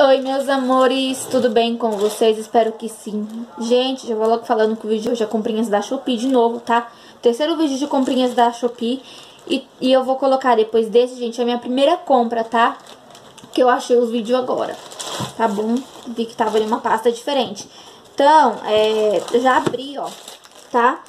Oi, meus amores, tudo bem com vocês? Espero que sim. Gente, já vou logo falando que o vídeo de hoje é comprinhas da Shopee de novo, tá? Terceiro vídeo de comprinhas da Shopee. E eu vou colocar depois desse, gente, a minha primeira compra, tá? Que eu achei os vídeos agora, tá bom? Vi que tava ali uma pasta diferente. Então, eu já abri, ó, tá?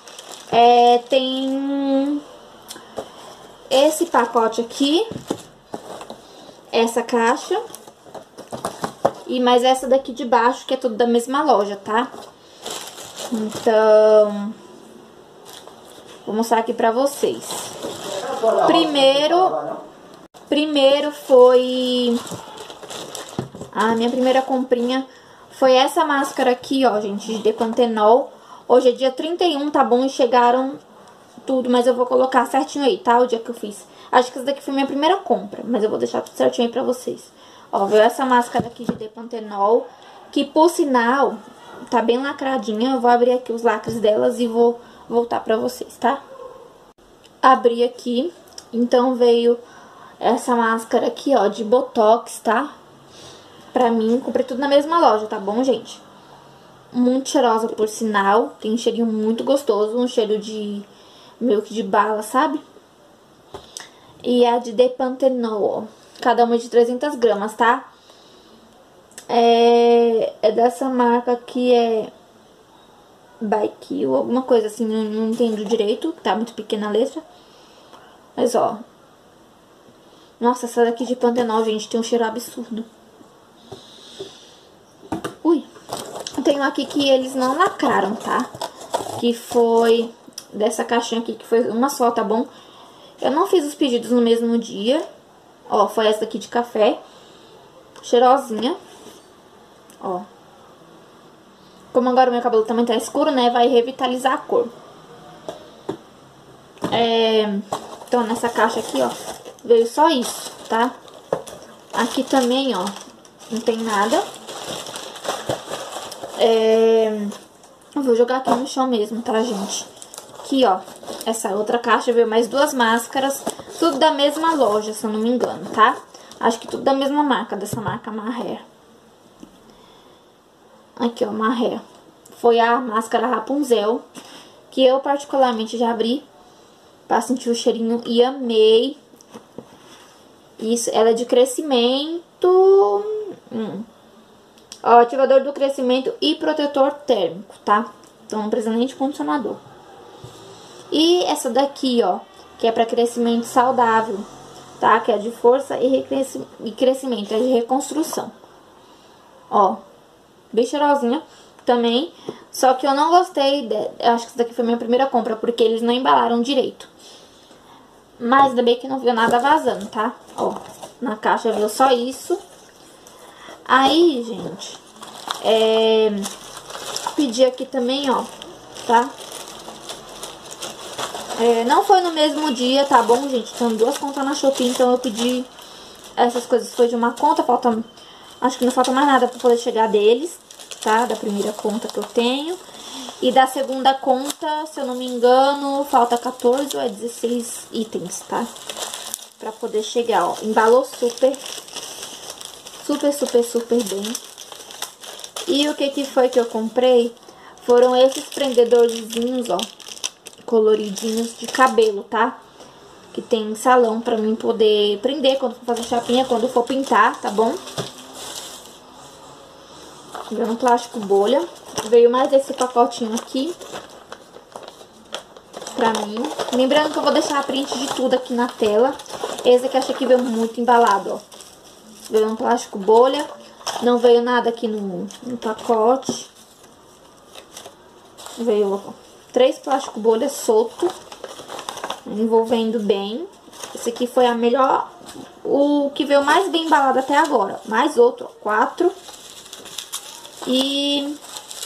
Tem esse pacote aqui, essa caixa e mais essa daqui de baixo, que é tudo da mesma loja, tá? Então, vou mostrar aqui pra vocês. Primeiro foi... A minha primeira comprinha foi essa máscara aqui, ó, gente, de Depantenol. Hoje é dia 31, tá bom? E chegaram tudo, mas eu vou colocar certinho aí, tá? O dia que eu fiz. Acho que essa daqui foi minha primeira compra, mas eu vou deixar tudo certinho aí pra vocês. Ó, veio essa máscara aqui de Depantenol, que por sinal tá bem lacradinha. Eu vou abrir aqui os lacres delas e vou voltar pra vocês, tá? Abri aqui, então veio essa máscara aqui, ó, de Botox, tá? Pra mim, comprei tudo na mesma loja, tá bom, gente? Muito cheirosa, por sinal. Tem um cheirinho muito gostoso, um cheiro de meio que de bala, sabe? E a de Depantenol, ó. Cada uma de 300 gramas, tá? É dessa marca que é Baikiu, alguma coisa assim, não entendo direito, tá muito pequena a letra. Mas, ó. Nossa, essa daqui de Pantenol, gente, tem um cheiro absurdo. Ui. Tem um aqui que eles não lacraram, tá? Que foi dessa caixinha aqui, que foi uma só, tá bom? Eu não fiz os pedidos no mesmo dia. Ó, foi essa aqui de café. Cheirosinha. Ó. Como agora o meu cabelo também tá escuro, né? Vai revitalizar a cor. Então, nessa caixa aqui, ó, veio só isso, tá? Aqui também, ó, não tem nada. Eu vou jogar aqui no chão mesmo, tá, gente? Aqui, ó, essa outra caixa veio mais duas máscaras. Tudo da mesma loja, se eu não me engano, tá? Acho que tudo da mesma marca, dessa marca Marré. Aqui, ó, Marré. Foi a máscara Rapunzel, que eu particularmente já abri pra sentir o cheirinho e amei. Isso, ela é de crescimento. Ó, ativador do crescimento e protetor térmico, tá? Então não precisa nem de condicionador. E essa daqui, ó, que é pra crescimento saudável, tá? Que é de força e crescimento, é de reconstrução. Ó, bem cheirosinha também. Só que eu não gostei, acho que essa daqui foi minha primeira compra, porque eles não embalaram direito. Mas ainda bem que não viu nada vazando, tá? Ó, na caixa viu só isso. Aí, gente, pedi aqui também, ó, tá? Não foi no mesmo dia, tá bom, gente? São duas contas na Shopee, então eu pedi essas coisas. Foi de uma conta, acho que não falta mais nada pra poder chegar deles, tá? Da primeira conta que eu tenho. E da segunda conta, se eu não me engano, falta 14 ou 16 itens, tá? Pra poder chegar, ó. Embalou super bem. E o que foi que eu comprei? Foram esses prendedorzinhos, ó, coloridinhos de cabelo, tá? Que tem salão pra mim poder prender quando for fazer chapinha, quando for pintar, tá bom? Veio um plástico bolha. Veio mais esse pacotinho aqui pra mim. Lembrando que eu vou deixar a print de tudo aqui na tela. Esse aqui achei que veio muito embalado, ó. Veio um plástico bolha. Não veio nada aqui no pacote. Veio, ó, 3 plásticos bolhas solto, envolvendo bem. Esse aqui foi a melhor, o que veio mais bem embalado até agora. Mais outro, ó, 4. E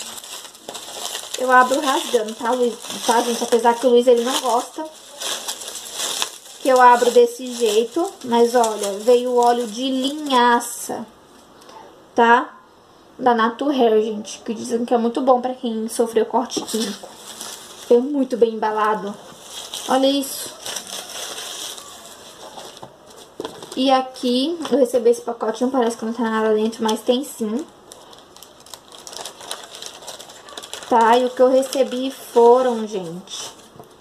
eu abro rasgando, tá, Luiz? Tá, gente? Apesar que o Luiz, ele não gosta que eu abro desse jeito. Mas, olha, veio o óleo de linhaça, tá? Da Naturhair, gente, que dizem que é muito bom pra quem sofreu corte químico. Veio muito bem embalado. Olha isso. E aqui eu recebi esse pacotinho, parece que não tem nada dentro, mas tem sim. Tá, e o que eu recebi foram, gente,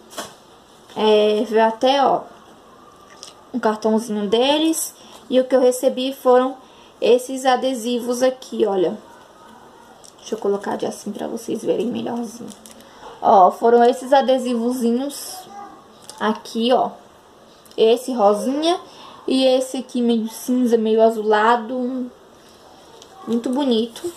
veio até, ó, um cartãozinho deles. E o que eu recebi foram esses adesivos aqui, olha. Deixa eu colocar de assim pra vocês verem melhorzinho. Ó, foram esses adesivozinhos aqui, ó. Esse rosinha e esse aqui meio cinza, meio azulado. Muito bonito.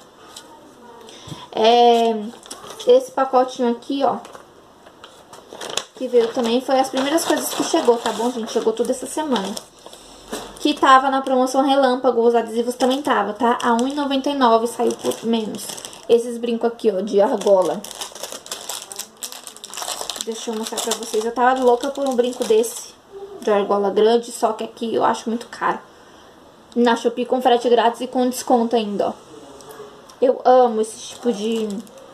Esse pacotinho aqui, ó, que veio também, foi as primeiras coisas que chegou, tá bom, gente? Chegou tudo essa semana. Que tava na promoção Relâmpago, os adesivos também tava, tá? A R$1,99 saiu por menos. Esses brincos aqui, ó, de argola. Deixa eu mostrar pra vocês. Eu tava louca por um brinco desse, de argola grande, só que aqui eu acho muito caro. Na Shopee com frete grátis e com desconto ainda, ó. Eu amo esse tipo de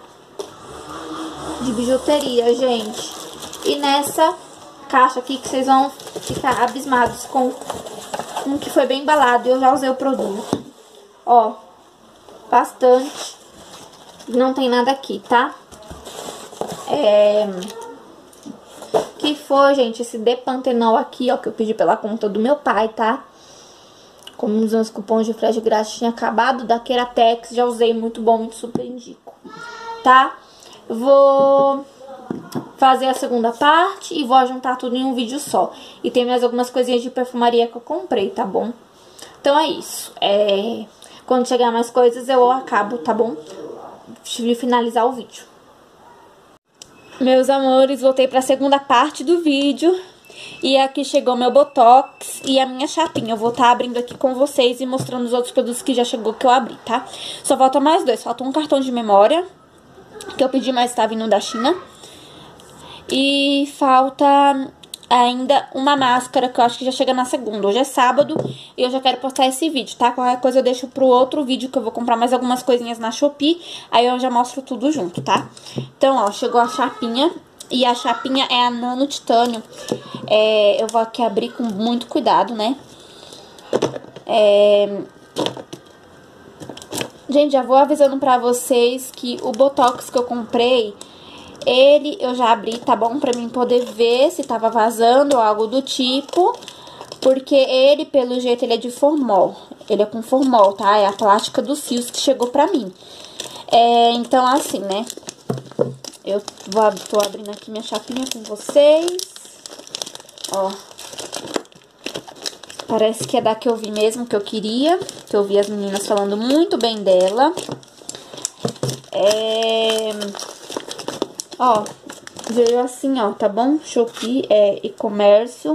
bijuteria, gente. E nessa caixa aqui que vocês vão ficar abismados com um que foi bem embalado. Eu já usei o produto. Ó, bastante. Não tem nada aqui, tá? Que foi, gente, esse Depantenol aqui, ó, que eu pedi pela conta do meu pai, tá? Como nos meus cupons de frete grátis tinha acabado, da Keratex, já usei, muito bom, muito super indico, tá? Vou fazer a segunda parte e vou juntar tudo em um vídeo só. E tem mais algumas coisinhas de perfumaria que eu comprei, tá bom? Então é isso. Quando chegar mais coisas eu acabo, tá bom? De finalizar o vídeo. Meus amores, voltei pra segunda parte do vídeo. E aqui chegou meu Botox e a minha chapinha. Eu vou estar abrindo aqui com vocês e mostrando os outros produtos que já chegou que eu abri, tá? Só falta mais dois. Falta um cartão de memória, que eu pedi, mas tá vindo da China. E falta ainda uma máscara, que eu acho que já chega na segunda. Hoje é sábado e eu já quero postar esse vídeo, tá? Qualquer coisa eu deixo pro outro vídeo, que eu vou comprar mais algumas coisinhas na Shopee. Aí eu já mostro tudo junto, tá? Então, ó, chegou a chapinha. E a chapinha é a Nano Titânio. Eu vou aqui abrir com muito cuidado, né? Gente, já vou avisando pra vocês que o Botox que eu comprei, ele eu já abri, tá bom? Pra mim poder ver se tava vazando ou algo do tipo. Porque ele, pelo jeito, ele é de formol. Ele é com formol, tá? É a plástica dos fios que chegou pra mim. Então, assim, né? Eu tô abrindo aqui minha chapinha com vocês. Ó. Parece que é da que eu vi mesmo, que eu queria. Que eu vi as meninas falando muito bem dela. Ó, veio assim, ó, tá bom? Shopee, e-commerce.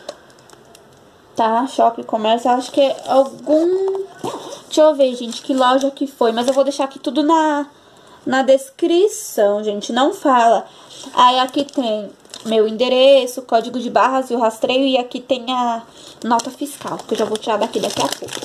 Tá? Shopee, e-commerce, acho que é algum... Deixa eu ver, gente, que loja que foi. Mas eu vou deixar aqui tudo na descrição, gente, não fala. Aí aqui tem meu endereço, código de barras e o rastreio. E aqui tem a nota fiscal, que eu já vou tirar daqui a pouco.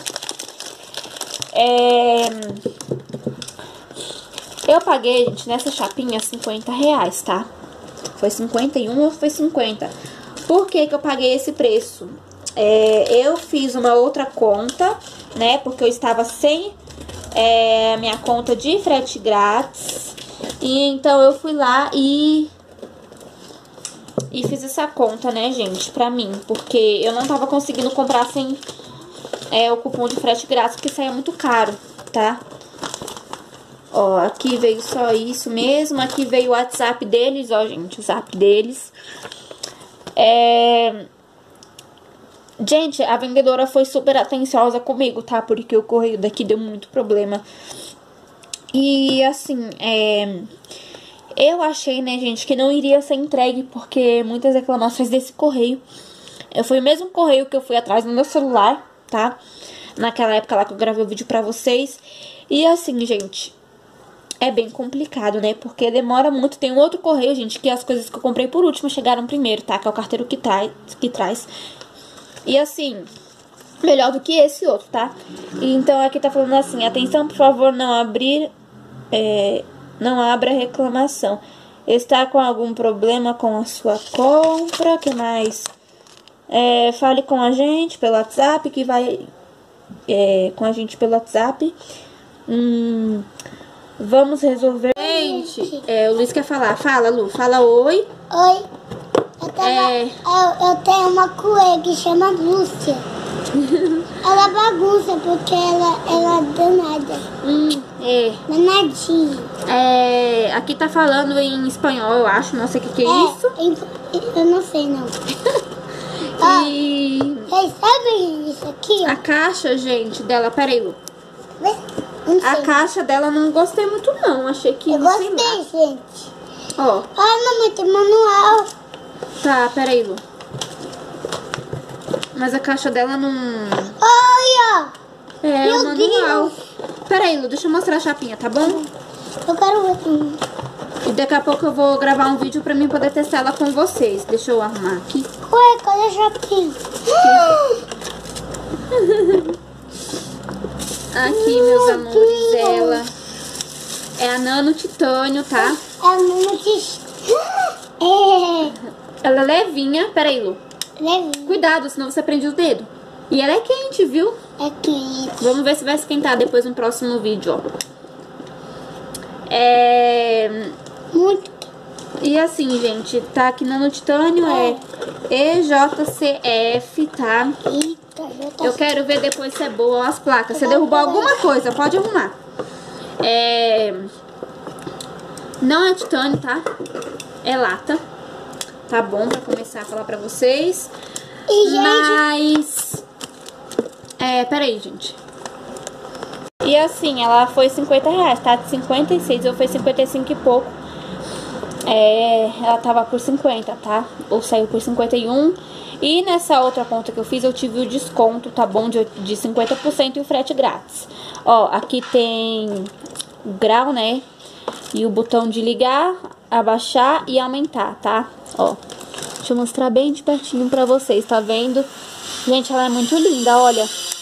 Eu paguei, gente, nessa chapinha R$50, tá? Foi 51 ou foi 50? Por que que eu paguei esse preço? Eu fiz uma outra conta, né? Porque eu estava sem... minha conta de frete grátis. E então eu fui lá e fiz essa conta, né, gente, pra mim. Porque eu não tava conseguindo comprar sem o cupom de frete grátis, porque saía muito caro, tá? Ó, aqui veio só isso mesmo. Aqui veio o WhatsApp deles, ó, gente, o zap deles. Gente, a vendedora foi super atenciosa comigo, tá? Porque o correio daqui deu muito problema. E, assim, eu achei, né, gente, que não iria ser entregue, porque muitas reclamações desse correio. Foi o mesmo correio que eu fui atrás no meu celular, tá? Naquela época lá que eu gravei o vídeo pra vocês. E, assim, gente, é bem complicado, né? Porque demora muito. Tem um outro correio, gente, que as coisas que eu comprei por último chegaram primeiro, tá? Que é o carteiro que traz. E assim, melhor do que esse outro, tá? Então aqui tá falando assim: atenção, por favor, não abra reclamação. Está com algum problema com a sua compra? Que mais? Fale com a gente pelo WhatsApp, que vai com a gente pelo WhatsApp. Vamos resolver. Gente, o Luiz quer falar. Fala, Lu. Fala oi. Oi. Eu tenho uma coelha que chama Lúcia. Ela bagunça porque ela é danada. Danadinha. Aqui tá falando em espanhol, eu acho. Não sei o que é isso. Eu não sei, não. E... Vocês sabem isso aqui, ó? A caixa, gente, dela... Peraí, Lu. Não sei. A caixa dela não gostei muito, não. Achei que... Eu gostei, gente. Ó. Mamãe, tem manual. Tá, peraí, Lu. Mas a caixa dela não... Olha! É o manual. Peraí, Lu, deixa eu mostrar a chapinha, tá bom? Eu quero ver também. E daqui a pouco eu vou gravar um vídeo pra mim poder testar ela com vocês. Deixa eu arrumar aqui. Ué, cadê a chapinha? Aqui, meus amores, ela é a Nano Titânio, tá? Ela é levinha. Peraí, Lu. Levinha. Cuidado, senão você prende o dedo. E ela é quente, viu? É quente. Vamos ver se vai esquentar depois no próximo vídeo, ó. Muito. E assim, gente, tá aqui Nano Titânio, EJCF, tá? Eita, já tá. Eu quero ver depois se é boa as placas. Se derrubar alguma coisa, pode arrumar. Não é titânio, tá? É lata. Tá bom pra começar a falar pra vocês. E, gente... Mas... peraí, gente. E assim, ela foi R$50, tá? De 56, eu fui 55 e pouco. Ela tava por 50, tá? Ou saiu por 51. E nessa outra conta que eu fiz, eu tive o desconto, tá bom? De 50% e o frete grátis. Ó, aqui tem o grau, né? E o botão de ligar, abaixar e aumentar, tá? Ó, deixa eu mostrar bem de pertinho pra vocês, tá vendo? Gente, ela é muito linda, olha.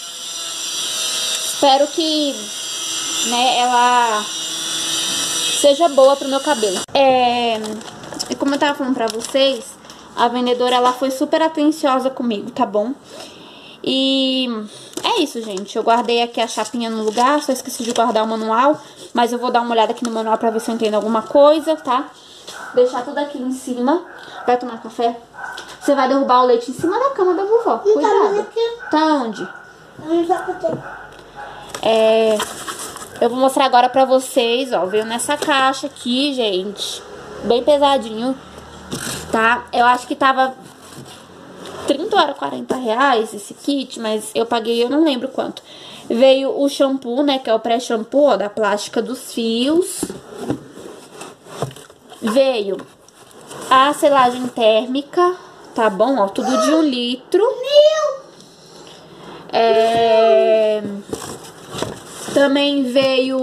Espero que, né, ela seja boa pro meu cabelo. E como eu tava falando pra vocês, a vendedora, ela foi super atenciosa comigo, tá bom? E é isso, gente. Eu guardei aqui a chapinha no lugar, só esqueci de guardar o manual. Mas eu vou dar uma olhada aqui no manual pra ver se eu entendo alguma coisa, tá? Deixar tudo aqui em cima. Vai tomar café? Você vai derrubar o leite em cima da cama da vovó. Cuidado. Tá onde? Eu vou mostrar agora pra vocês, ó. Veio nessa caixa aqui, gente. Bem pesadinho, tá? Eu acho que tava 30 ou 40 reais esse kit, mas eu paguei, eu não lembro quanto. Veio o shampoo, né, que é o pré-shampoo, ó, da plástica dos fios. Veio a selagem térmica, tá bom? Ó, tudo de 1 litro. Também veio...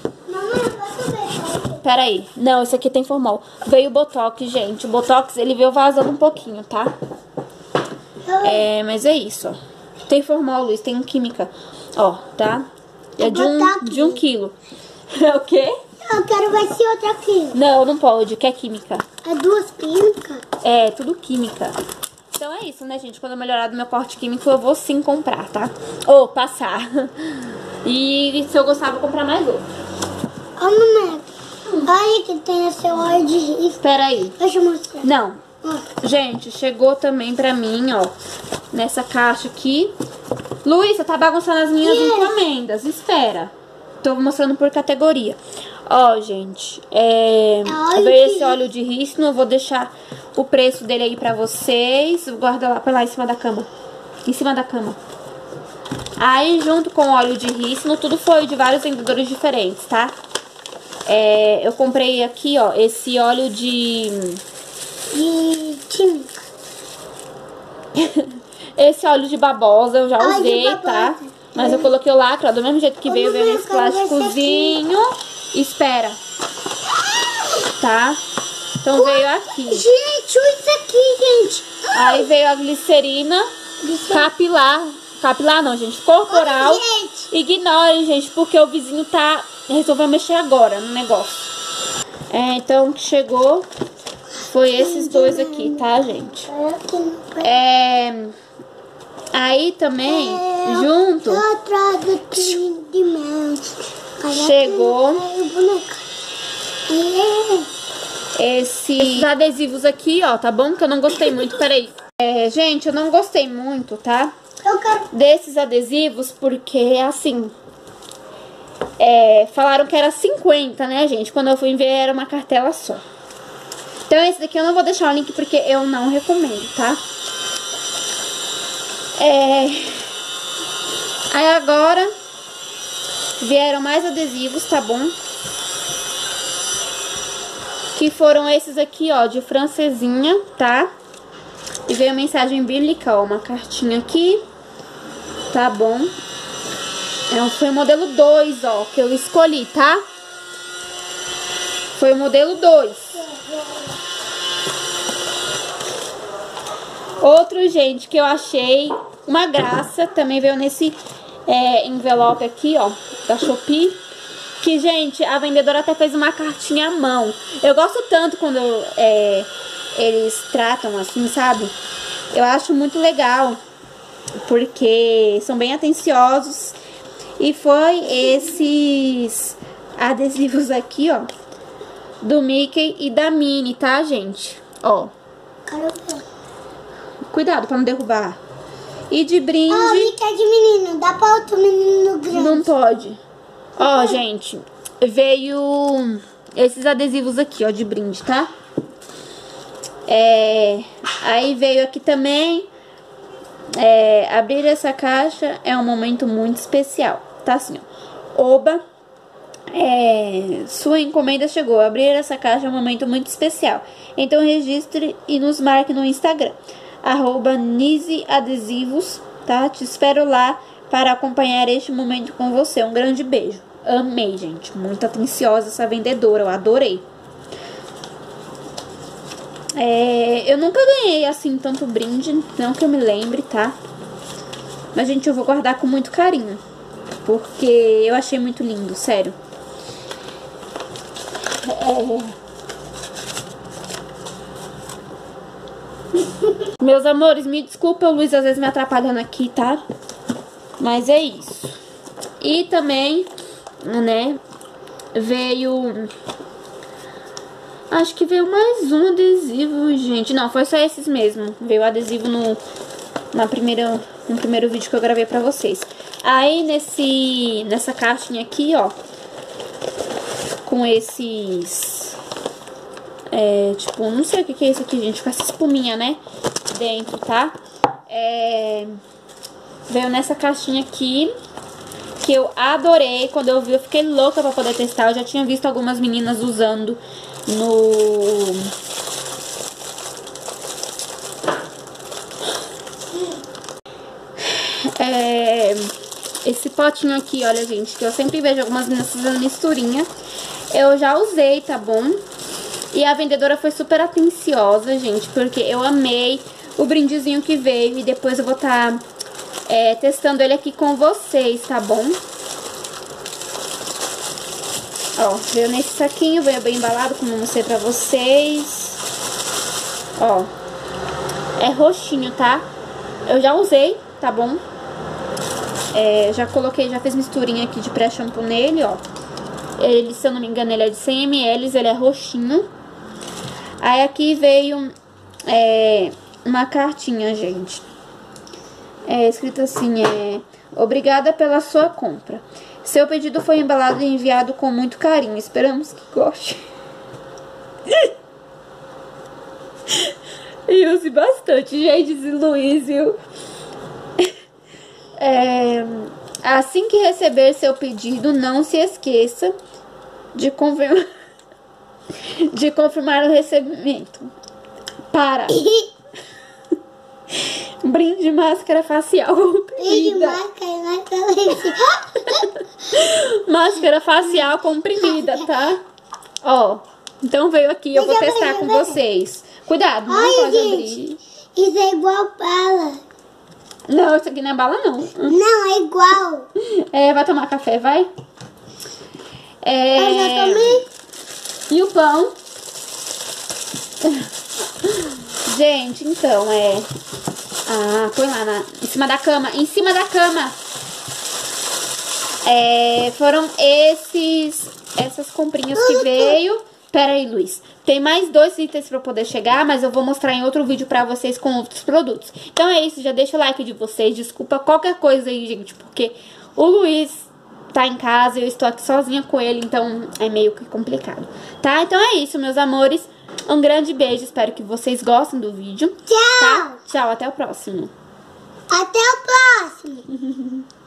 Peraí. Não, esse aqui tem formol. Veio o Botox, gente. O Botox, ele veio vazando um pouquinho, tá? Mas é isso, ó. Tem formol, Luiz, tem química. Ó, tá? É de 1 quilo. É o quê? Eu quero ver se outra aqui. Não, não pode, que é química. É 2 químicas? É, tudo química. Então é isso, né, gente? Quando eu melhorar do meu corte químico, eu vou sim comprar, tá? Ou passar. E se eu gostar, eu vou comprar mais outro. Ô, mamãe. Olha que tem o seu óleo de risco. Espera aí. Deixa eu mostrar. Não. Gente, chegou também pra mim, ó. Nessa caixa aqui. Luiz, você tá bagunçando as minhas encomendas. Espera. Tô mostrando por categoria. Ó, gente. Veio esse óleo de rícino. Eu vou deixar o preço dele aí pra vocês. Guarda lá em cima da cama. Em cima da cama. Aí, junto com o óleo de rícino, tudo foi de vários vendedores diferentes, tá? Eu comprei aqui, ó, esse óleo de química. Esse óleo de babosa eu já usei, tá? Mas eu coloquei o lacre, ó, do mesmo jeito que veio nesse plásticozinho. Espera. Tá? Então veio aqui. Gente, olha isso aqui, gente. Aí veio a glicerina capilar. Capilar não, gente. Corporal. Ignore, gente, porque o vizinho resolveu mexer agora no negócio. Então, chegou. Foi esses dois aqui, tá, gente? Aí também, junto, chegou esses adesivos aqui, ó, tá bom? Que eu não gostei muito, peraí. Gente, eu não gostei muito, tá? Desses adesivos, porque, assim, falaram que era 50, né, gente? Quando eu fui ver, era uma cartela só. Então, esse daqui eu não vou deixar o link, porque eu não recomendo, tá? Aí agora vieram mais adesivos, tá bom? Que foram esses aqui, ó, de francesinha, tá? E veio a mensagem bíblica, ó, uma cartinha aqui, tá bom? Foi o modelo 2, ó, que eu escolhi, tá? Foi o modelo 2. Outro, gente, que eu achei uma graça, também veio nesse envelope aqui, ó, da Shopee. Que, gente, a vendedora até fez uma cartinha à mão. Eu gosto tanto quando eles tratam assim, sabe? Eu acho muito legal, porque são bem atenciosos. E foi esses adesivos aqui, ó, do Mickey e da Minnie, tá, gente? Ó. Cuidado pra não derrubar. E de brinde... Ah, o Mickey é de menino. Dá pra outro menino grande. Não pode. Ó, gente, veio esses adesivos aqui, ó, de brinde, tá? Aí veio aqui também... abrir essa caixa é um momento muito especial. Tá assim, ó. Oba, sua encomenda chegou. Abrir essa caixa é um momento muito especial. Então registre e nos marque no Instagram. @NiziAdesivos, tá? Te espero lá para acompanhar este momento com você. Um grande beijo. Amei, gente. Muito atenciosa essa vendedora. Eu adorei. Eu nunca ganhei assim tanto brinde, não que eu me lembre, tá? Mas, gente, eu vou guardar com muito carinho, porque eu achei muito lindo, sério. Meus amores, me desculpa, o Luiz às vezes me atrapalhando aqui, tá? Mas é isso. E também, né, veio... Acho que veio mais um adesivo, gente. Não, foi só esses mesmo. Veio o adesivo no primeiro vídeo que eu gravei pra vocês. Aí, nessa caixinha aqui, ó, com esses... tipo, não sei o que é isso aqui, gente. Com essa espuminha, né, dentro, tá? Veio nessa caixinha aqui, que eu adorei. Quando eu vi, eu fiquei louca pra poder testar. Eu já tinha visto algumas meninas usando esse potinho aqui, olha, gente, que eu sempre vejo algumas meninas fazendo misturinha. Eu já usei, tá bom? E a vendedora foi super atenciosa, gente, porque eu amei o brindezinho que veio. E depois eu vou estar testando ele aqui com vocês, tá bom? Ó, veio nesse saquinho, veio bem embalado, como eu mostrei pra vocês. Ó, é roxinho, tá? Eu já usei, tá bom? Já coloquei, já fiz misturinha aqui de pré-shampoo nele, ó. Ele, se eu não me engano, ele é de 100 ml, ele é roxinho. Aí aqui veio uma cartinha, gente. Escrito assim, obrigada pela sua compra. Seu pedido foi embalado e enviado com muito carinho. Esperamos que goste. E use bastante, gente, esse Luísio. Assim que receber seu pedido, não se esqueça de confirmar o recebimento. Para. Brinde máscara facial comprimida. Máscara facial comprimida, tá? Ó, então veio aqui, eu vou testar com vocês. Cuidado, não pode abrir. Isso é igual bala. Não, isso aqui não é bala, não. Não, é igual. Vai tomar café, vai? Eu já tomei. E o pão? Gente, então, põe lá em cima da cama. Em cima da cama. Foram essas comprinhas que veio. Pera aí, Luiz. Tem mais 2 itens pra eu poder chegar, mas eu vou mostrar em outro vídeo pra vocês com outros produtos. Então é isso, já deixa o like de vocês. Desculpa qualquer coisa aí, gente, porque o Luiz tá em casa e eu estou aqui sozinha com ele, então é meio que complicado, tá? Então é isso, meus amores. Um grande beijo, espero que vocês gostem do vídeo. Tchau! Tá? Tchau, até o próximo. Até o próximo!